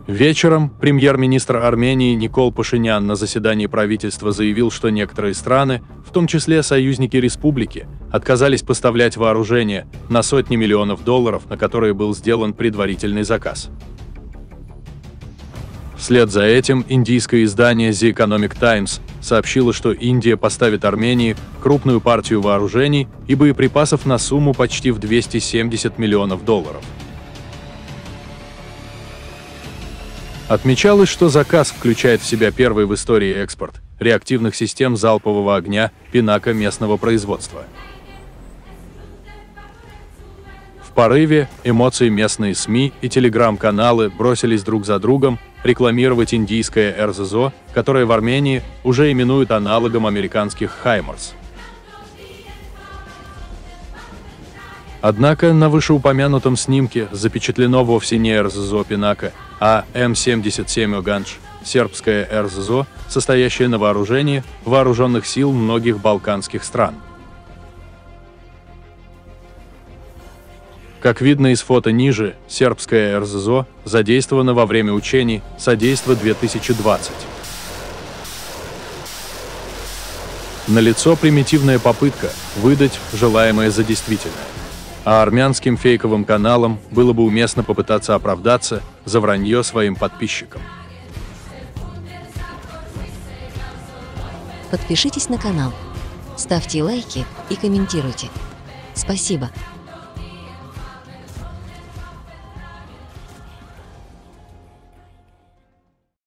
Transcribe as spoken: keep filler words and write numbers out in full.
Вечером премьер-министр Армении Никол Пашинян на заседании правительства заявил, что некоторые страны, в том числе союзники республики, отказались поставлять вооружение на сотни миллионов долларов, на которые был сделан предварительный заказ. Вслед за этим индийское издание The Economic Times сообщило, что Индия поставит Армении крупную партию вооружений и боеприпасов на сумму почти в двести семьдесят миллионов долларов. Отмечалось, что заказ включает в себя первый в истории экспорт реактивных систем залпового огня «Пинака» местного производства. В порыве эмоций местные СМИ и телеграм-каналы бросились друг за другом рекламировать индийское эр зэ зо, которое в Армении уже именуют аналогом американских «Хаймарс». Однако на вышеупомянутом снимке запечатлено вовсе не эр зэ зо «Пинака», а эм семьдесят семь «Оганж», сербское эр зэ зо, состоящее на вооружении вооруженных сил многих балканских стран. Как видно из фото ниже, сербское эр зэ зо задействовано во время учений «Содейство-две тысячи двадцать». Налицо примитивная попытка выдать желаемое за действительное. А армянским фейковым каналам было бы уместно попытаться оправдаться за вранье своим подписчикам. Подпишитесь на канал, ставьте лайки и комментируйте. Спасибо.